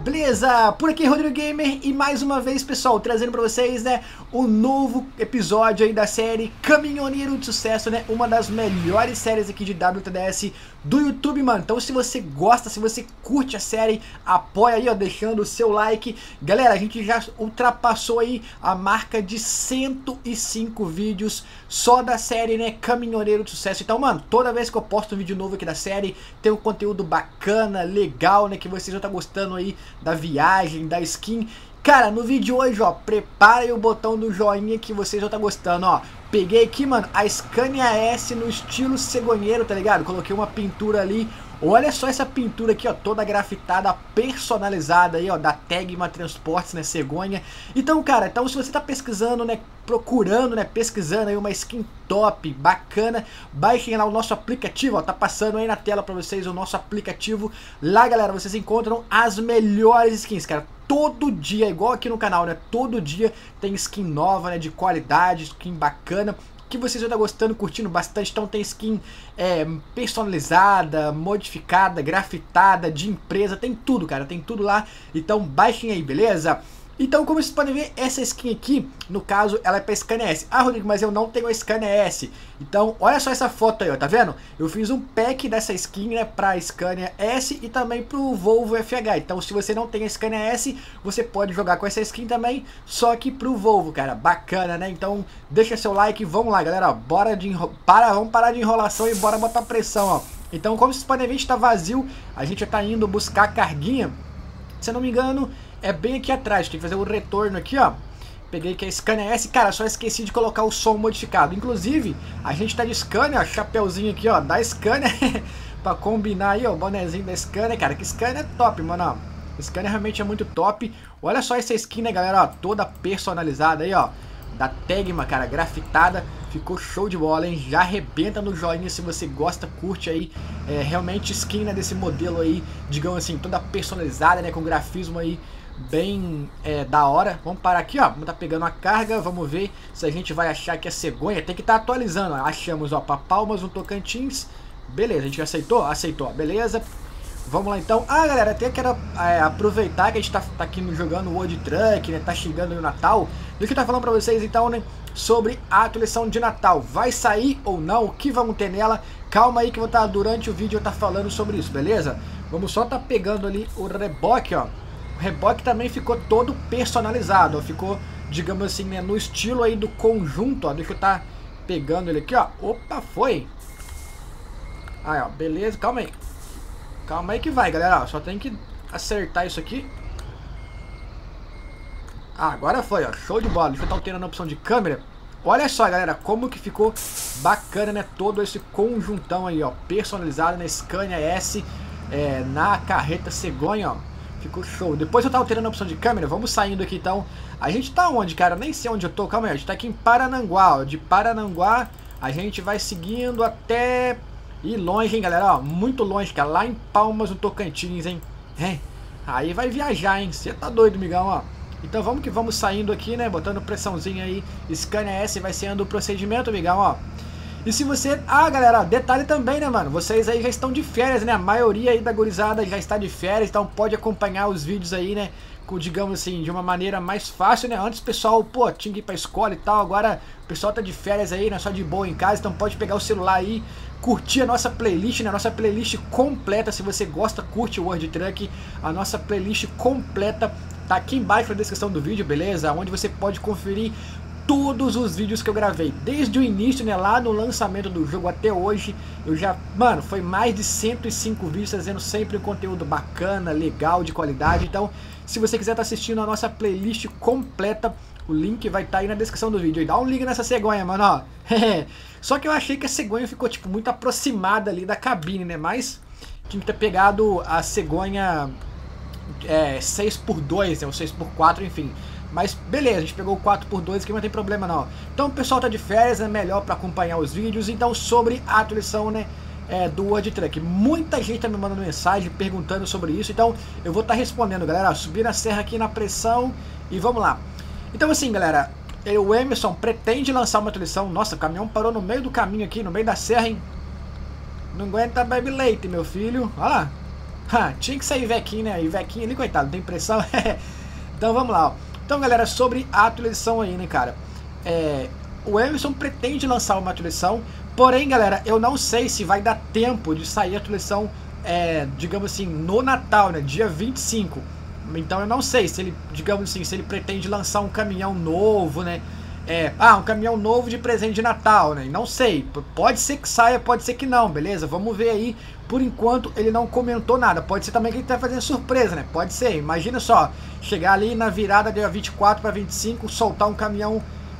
beleza? Por aqui Rodrigo Gamer e mais uma vez, pessoal, trazendo pra vocês, né, um novo episódio aí da série Caminhoneiro de Sucesso, né, uma das melhores séries aqui de WTDS do YouTube, mano. Então se você gosta, se você curte a série, apoia aí, ó, deixando o seu like. Galera, a gente já ultrapassou aí a marca de 105 vídeos só da série, né, Caminhoneiro de Sucesso. Então, mano, toda vez que eu posto um vídeo novo aqui da série, tem um conteúdo bacana, legal, né, que vocês já estão gostando aí da viagem, da skin. Cara, no vídeo de hoje, ó, prepara aí o botão do joinha que vocês já estão gostando, ó. Peguei aqui, mano, a Scania S no estilo cegonheiro, tá ligado? Coloquei uma pintura ali. Olha só essa pintura aqui, ó, toda grafitada, personalizada aí, ó, da Tegma Transportes, né, cegonha. Então, cara, então se você tá pesquisando, né, procurando, né, pesquisando aí uma skin top, bacana, baixem lá o nosso aplicativo, ó, tá passando aí na tela pra vocês o nosso aplicativo. Lá, galera, vocês encontram as melhores skins, cara. Todo dia, igual aqui no canal, né, todo dia tem skin nova, né, de qualidade, skin bacana, que vocês já estão gostando, curtindo bastante. Então tem skin personalizada, modificada, grafitada, de empresa, tem tudo, cara, tem tudo lá. Então baixem aí, beleza? Então, como vocês podem ver, essa skin aqui, no caso, ela é para Scania S. Ah, Rodrigo, mas eu não tenho a Scania S. Então, olha só essa foto aí, ó, tá vendo? Eu fiz um pack dessa skin, né, pra Scania S e também pro Volvo FH. Então, se você não tem a Scania S, você pode jogar com essa skin também, só que pro Volvo, cara. Bacana, né? Então, deixa seu like e vamos lá, galera, ó. Vamos parar de enrolação e bora botar pressão, ó. Então, como vocês podem ver, a gente tá vazio. A gente já tá indo buscar a carguinha. Se eu não me engano, é bem aqui atrás, tem que fazer o retorno aqui, ó. Peguei que é Scania S, cara, só esqueci de colocar o som modificado. Inclusive, a gente tá de Scania, ó, chapeuzinho aqui, ó, da Scania, pra combinar aí, ó, o bonezinho da Scania, cara, que Scania é top, mano, ó. Scania realmente é muito top. Olha só essa skin, né, galera, ó, toda personalizada aí, ó, da Tegma, cara, grafitada. Ficou show de bola, hein? Já arrebenta no joinha se você gosta, curte aí. Realmente skin, né, desse modelo aí, digamos assim, toda personalizada, né, com grafismo aí bem da hora. Vamos parar aqui, ó, vamos tá pegando a carga, vamos ver se a gente vai achar que é cegonha. Tem que estar atualizando, ó. Achamos, ó, pra Palmas, no Tocantins. Beleza, a gente aceitou? Aceitou, beleza. Vamos lá então. Ah, galera, até quero aproveitar que a gente tá aqui jogando World Truck, né, tá chegando o Natal. Deixa eu estar falando pra vocês então, né, sobre a atualização de Natal. Vai sair ou não? O que vamos ter nela? Calma aí que eu vou estar, durante o vídeo, eu tá falando sobre isso, beleza? Vamos só tá pegando ali o reboque, ó. O reboque também ficou todo personalizado, ó. Ficou, digamos assim, né, no estilo aí do conjunto, ó. Deixa eu tá pegando ele aqui, ó. Opa, foi. Aí, ó, beleza, calma aí. Calma aí que vai, galera, ó. Só tem que acertar isso aqui. Ah, agora foi, ó, show de bola. Deixa eu estar alterando a opção de câmera. Olha só, galera, como que ficou bacana, né, todo esse conjuntão aí, ó, personalizado na Scania S, na carreta cegonha, ó. Ficou show. Depois eu tava alterando a opção de câmera. Vamos saindo aqui então. A gente tá onde, cara? Eu nem sei onde eu tô. Calma aí. A gente tá aqui em Parananguá, ó. De Parananguá a gente vai seguindo até ir longe, hein, galera? Ó, muito longe, cara. Lá em Palmas, no Tocantins, hein? Aí vai viajar, hein? Você tá doido, migão, ó. Então vamos que vamos saindo aqui, né? Botando pressãozinha aí. Scania S vai sendo o procedimento, migão, ó. E se você... Ah, galera, detalhe também, né, mano? Vocês aí já estão de férias, né? A maioria aí da gurizada já está de férias, então pode acompanhar os vídeos aí, né? Com, digamos assim, de uma maneira mais fácil, né? Antes o pessoal, pô, tinha que ir pra escola e tal. Agora o pessoal tá de férias aí, né? Só de boa em casa, então pode pegar o celular aí, curtir a nossa playlist, né? A nossa playlist completa. Se você gosta, curte o World Truck. A nossa playlist completa tá aqui embaixo na descrição do vídeo, beleza? Onde você pode conferir todos os vídeos que eu gravei, desde o início, né, lá no lançamento do jogo até hoje. Eu já, mano, foi mais de 105 vídeos trazendo sempre um conteúdo bacana, legal, de qualidade. Então, se você quiser estar assistindo a nossa playlist completa, o link vai estar aí na descrição do vídeo. E dá um liga nessa cegonha, mano, ó. Só que eu achei que a cegonha ficou, tipo, muito aproximada ali da cabine, né, mas tinha que ter pegado a cegonha 6x2, né, ou 6x4, enfim. Mas beleza, a gente pegou o 4x2 aqui, não tem problema não. Então o pessoal tá de férias, é melhor para acompanhar os vídeos. Então sobre a atualização, né, do World Truck. Muita gente tá me mandando mensagem perguntando sobre isso. Então eu vou estar respondendo, galera. Subir na serra aqui na pressão e vamos lá. Então assim, galera, o Emerson pretende lançar uma atualização. Nossa, o caminhão parou no meio do caminho aqui, no meio da serra, hein. Não aguenta baby leite, meu filho. Olha lá. Tinha que sair Ivequinho, né? Ivequinho ali, coitado, não tem pressão. Então vamos lá, ó. Então, galera, sobre a atualização aí, né, cara? O Emerson pretende lançar uma atualização, porém, galera, eu não sei se vai dar tempo de sair a atualização, digamos assim, no Natal, né? Dia 25. Então eu não sei se ele, digamos assim, se ele pretende lançar um caminhão novo, né? Um caminhão novo de presente de Natal, né? Não sei, pode ser que saia, pode ser que não, beleza? Vamos ver aí. Por enquanto ele não comentou nada. Pode ser também que ele tá fazendo surpresa, né? Pode ser, imagina só, chegar ali na virada dia 24 para 25, soltar um caminhão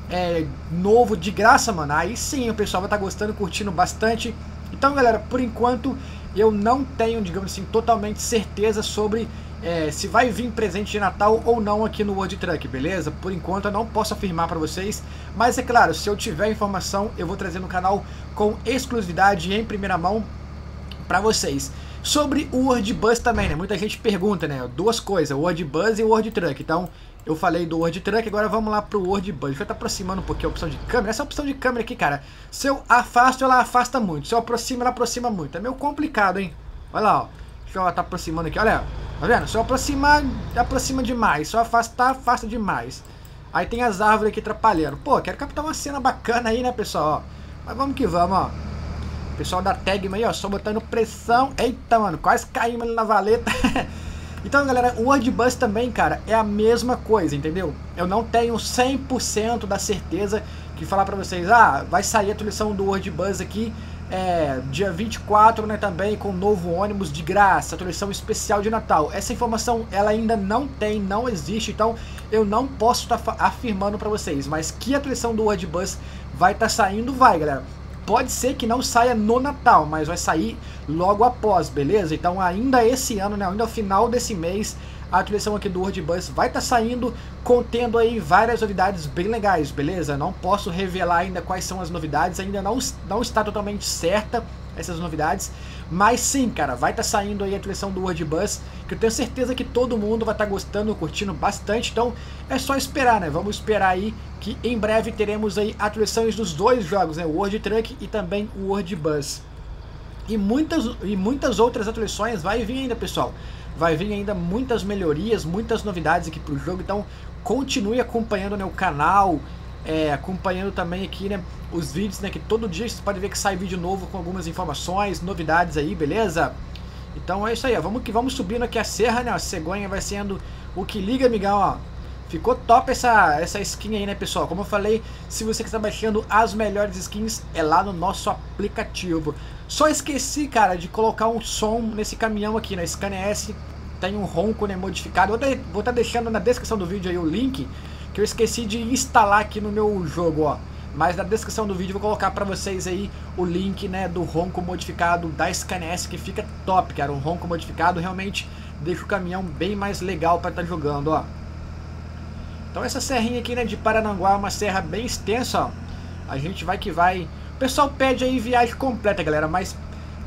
novo de graça, mano. Aí sim o pessoal vai estar gostando, curtindo bastante. Então, galera, por enquanto eu não tenho, digamos assim, totalmente certeza sobre se vai vir presente de Natal ou não aqui no World Truck, beleza? Por enquanto eu não posso afirmar para vocês, mas é claro, se eu tiver informação eu vou trazer no canal com exclusividade em primeira mão para vocês. Sobre o World Bus também, né? Muita gente pergunta, né? Duas coisas, o World Bus e o World Truck. Então eu falei do World Truck, agora vamos lá pro World Bus. Deixa eu estar aproximando um pouquinho a opção de câmera. Essa opção de câmera aqui, cara, se eu afasto, ela afasta muito. Se eu aproximo, ela aproxima muito. É meio complicado, hein? Olha lá, ó. Deixa eu estar aproximando aqui, olha. Tá vendo? Se eu aproximar, aproxima demais. Se eu afastar, afasta demais. Aí tem as árvores aqui atrapalhando. Pô, quero captar uma cena bacana aí, né, pessoal? Ó. Mas vamos que vamos, ó. Pessoal da Tegma aí, ó, só botando pressão. Eita, mano, quase caímos ali na valeta. Então, galera, o World Bus também, cara, é a mesma coisa, entendeu? Eu não tenho 100% da certeza que falar pra vocês, vai sair a atualização do World Bus aqui dia 24, né, também com novo ônibus de graça, atualização especial de Natal. Essa informação, ela ainda não existe, então eu não posso estar afirmando pra vocês, mas que a atualização do World Bus vai estar saindo, vai, galera. Pode ser que não saia no Natal, mas vai sair logo após, beleza? Então ainda esse ano, né, ainda ao final desse mês, a atualização aqui do World Bus vai estar saindo, contendo aí várias novidades bem legais, beleza? Não posso revelar ainda quais são as novidades, ainda não está totalmente certa essas novidades, mas sim, cara, vai estar saindo aí a atualização do World Bus, que eu tenho certeza que todo mundo vai estar gostando, curtindo bastante, então é só esperar, né? Vamos esperar aí que em breve teremos aí atualizações dos dois jogos, né? O World Truck e também o World Bus. E muitas outras atualizações vai vir ainda, pessoal. Vai vir ainda muitas melhorias, muitas novidades aqui pro jogo, então continue acompanhando, né, o canal, acompanhando também aqui, né, os vídeos, né, que todo dia você pode ver que sai vídeo novo com algumas informações, novidades aí, beleza? Então é isso aí, ó, vamos subindo aqui a serra, né, a cegonha vai sendo o que liga, amigão, ó. Ficou top essa skin aí, né, pessoal? Como eu falei, se você quiser baixando as melhores skins, é lá no nosso aplicativo. Só esqueci, cara, de colocar um som nesse caminhão aqui, na ScanES. Tem um ronco, né, modificado. Vou estar deixando na descrição do vídeo aí o link, que eu esqueci de instalar aqui no meu jogo, ó. Mas na descrição do vídeo eu vou colocar pra vocês aí o link, né, do ronco modificado da ScanES, que fica top, cara. Um ronco modificado realmente deixa o caminhão bem mais legal pra estar jogando, ó. Então essa serrinha aqui, né, de Parananguá é uma serra bem extensa, ó. A gente vai que vai. O pessoal pede aí viagem completa, galera, mas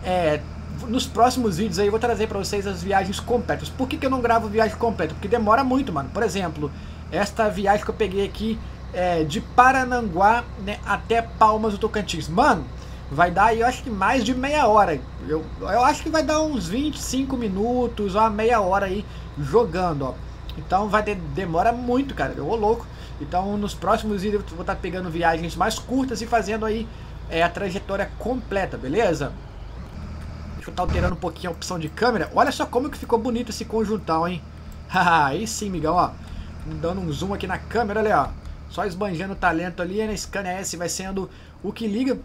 nos próximos vídeos aí eu vou trazer pra vocês as viagens completas. Por que eu não gravo viagem completa? Porque demora muito, mano. Por exemplo, esta viagem que eu peguei aqui de Parananguá, né, até Palmas do Tocantins. Mano, vai dar aí, eu acho que mais de meia hora. Eu acho que vai dar uns 25 minutos, uma meia hora aí jogando, ó. Então demora muito, cara, ô louco. Então nos próximos vídeos eu vou estar pegando viagens mais curtas e fazendo aí a trajetória completa, beleza? Deixa eu estar alterando um pouquinho a opção de câmera. Olha só como que ficou bonito esse conjuntão, hein? Aí sim, migão, ó. Dando um zoom aqui na câmera, olha, ó. Só esbanjando o talento ali, né? ScanES vai sendo o que liga.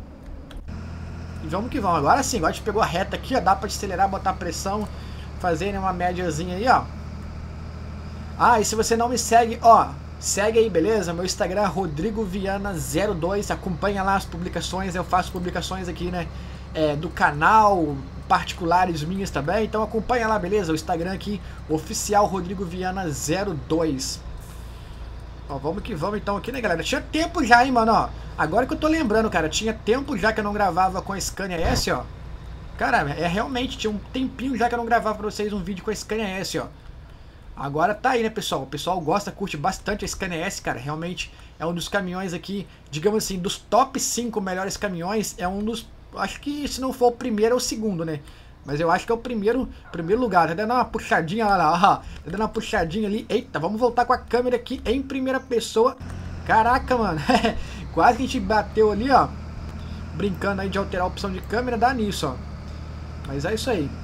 E vamos que vamos. Agora sim, agora a gente pegou a reta aqui, ó. Dá pra acelerar, botar pressão, fazer, né, uma médiazinha aí, ó. E se você não me segue, ó, segue aí, beleza? Meu Instagram é RodrigoViana02, acompanha lá as publicações, eu faço publicações aqui, né, do canal, particulares minhas também, então acompanha lá, beleza? O Instagram aqui, oficial RodrigoViana02. Ó, vamos que vamos então aqui, né, galera? Tinha tempo já, hein, mano, ó. Agora que eu tô lembrando, cara, tinha tempo já que eu não gravava com a ScanES, ó. Cara, realmente, tinha um tempinho já que eu não gravava pra vocês um vídeo com a ScanES, ó. Agora tá aí, né, pessoal? O pessoal gosta, curte bastante a ScanES, cara. Realmente é um dos caminhões aqui, digamos assim, dos top 5 melhores caminhões. É um dos, acho que se não for o primeiro, é o segundo, né? Mas eu acho que é o primeiro lugar. Tá dando uma puxadinha lá, ó. Tá dando uma puxadinha ali. Eita, vamos voltar com a câmera aqui em primeira pessoa. Caraca, mano. Quase que a gente bateu ali, ó. Brincando aí de alterar a opção de câmera, dá nisso, ó. Mas é isso aí.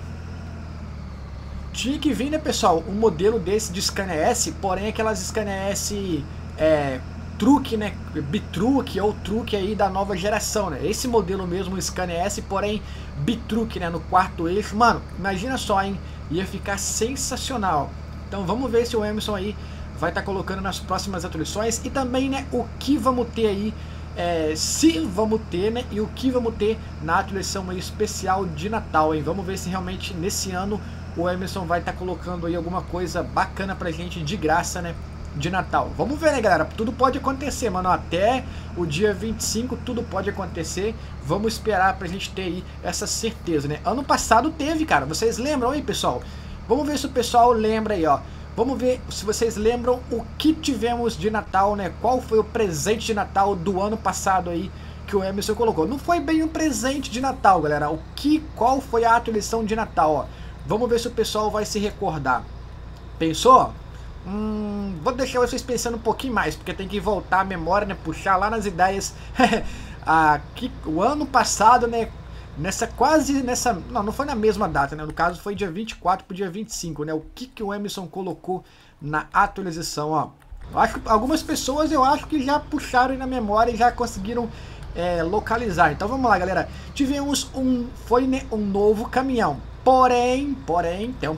Tinha que vir, né, pessoal, um modelo desse de Scania S, porém aquelas Scania S truque, né, bitruque ou truque aí da nova geração, né? Esse modelo mesmo, Scania S, porém bitruque, né, no quarto eixo. Mano, imagina só, hein? Ia ficar sensacional. Então vamos ver se o Emerson aí vai estar colocando nas próximas atualizações e também, né, o que vamos ter aí, se vamos ter, né, e o que vamos ter na atualização aí especial de Natal, hein? Vamos ver se realmente nesse ano o Emerson vai estar colocando aí alguma coisa bacana pra gente de graça, né, de Natal. Vamos ver, né, galera? Tudo pode acontecer, mano. Até o dia 25 tudo pode acontecer. Vamos esperar pra gente ter aí essa certeza, né? Ano passado teve, cara. Vocês lembram aí, pessoal? Vamos ver se o pessoal lembra aí, ó. Vamos ver se vocês lembram o que tivemos de Natal, né? Qual foi o presente de Natal do ano passado aí que o Emerson colocou. Não foi bem um presente de Natal, galera. Qual foi a atualização de Natal, ó? Vamos ver se o pessoal vai se recordar. Pensou? Vou deixar vocês pensando um pouquinho mais, porque tem que voltar a memória, né? Puxar lá nas ideias. O ano passado, né? Não foi na mesma data, né? No caso foi dia 24 pro dia 25, né? O que o Emerson colocou na atualização, ó. Eu acho que algumas pessoas que já puxaram aí na memória e já conseguiram localizar. Então vamos lá, galera. Tivemos um novo caminhão. Porém, tem um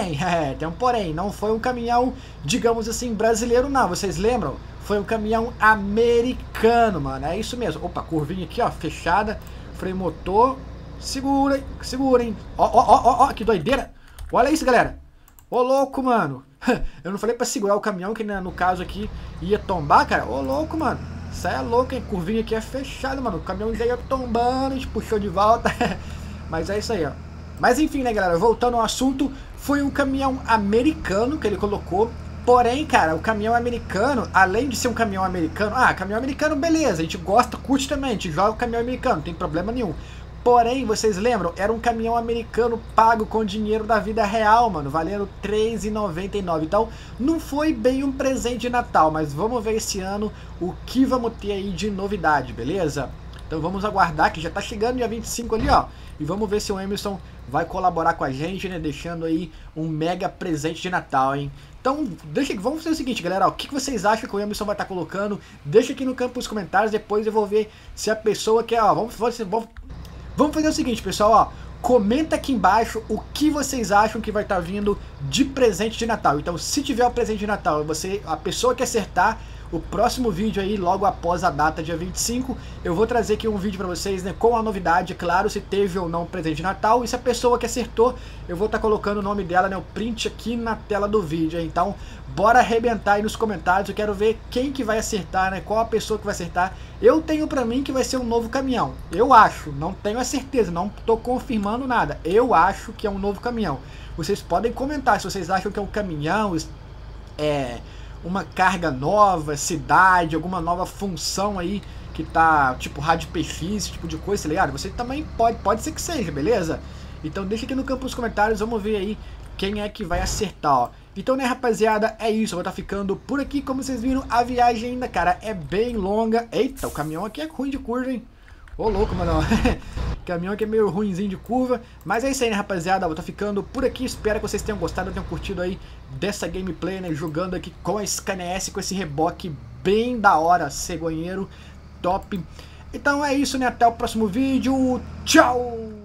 porém, não foi um caminhão, digamos assim, brasileiro não, vocês lembram? Foi um caminhão americano, mano, é isso mesmo. Opa, curvinha aqui, ó, fechada, freio motor, segura, hein, ó, que doideira, olha isso, galera, ô louco, mano, eu não falei pra segurar o caminhão, que no caso aqui ia tombar, cara, ô louco, mano, isso aí é louco, hein, curvinha aqui é fechada, mano, o caminhão já ia tombando, a gente puxou de volta, mas é isso aí, ó. Mas enfim, né, galera, voltando ao assunto, foi um caminhão americano que ele colocou. Porém, cara, o caminhão americano, além de ser um caminhão americano, caminhão americano, beleza, a gente gosta, curte também, a gente joga o caminhão americano, não tem problema nenhum. Porém, vocês lembram, era um caminhão americano pago com dinheiro da vida real, mano, valendo R$3,99. Então, não foi bem um presente de Natal, mas vamos ver esse ano o que vamos ter aí de novidade, beleza? Então vamos aguardar, que já tá chegando dia 25 ali, ó. E vamos ver se o Emerson vai colaborar com a gente, né? Deixando aí um mega presente de Natal, hein? Então, vamos fazer o seguinte, galera. Ó, o que vocês acham que o Emerson vai estar colocando? Deixa aqui no campo dos comentários. Depois eu vou ver se a pessoa quer, ó. Vamos fazer o seguinte, pessoal, ó. Comenta aqui embaixo o que vocês acham que vai estar vindo de presente de Natal. Então, se tiver o presente de Natal, a pessoa que acertar o próximo vídeo aí, logo após a data, dia 25, eu vou trazer aqui um vídeo pra vocês, né, com a novidade, claro, se teve ou não presente de Natal, e se a pessoa que acertou, eu vou estar colocando o nome dela, né, o print aqui na tela do vídeo, então, bora arrebentar aí nos comentários, eu quero ver quem que vai acertar, né, qual a pessoa que vai acertar. Eu tenho pra mim que vai ser um novo caminhão, eu acho, não tenho a certeza, não tô confirmando nada, eu acho que é um novo caminhão. Vocês podem comentar se vocês acham que é um caminhão, uma carga nova, cidade, alguma nova função aí que tá, tipo rádio PX, esse tipo de coisa, tá ligado? Você também pode ser que seja, beleza? Então deixa aqui no campo dos comentários, vamos ver aí quem é que vai acertar, ó. Então, né, rapaziada, é isso, eu vou estar ficando por aqui, como vocês viram, a viagem ainda, cara, é bem longa. Eita, o caminhão aqui é ruim de curva, hein? Ô, louco, mano, o caminhão aqui é meio ruinzinho de curva. Mas é isso aí, né, rapaziada, eu vou estar ficando por aqui. Espero que vocês tenham gostado, tenham curtido aí dessa gameplay, né, jogando aqui com a Scania S, com esse reboque bem da hora, cegonheiro, top. Então é isso, né, até o próximo vídeo, tchau!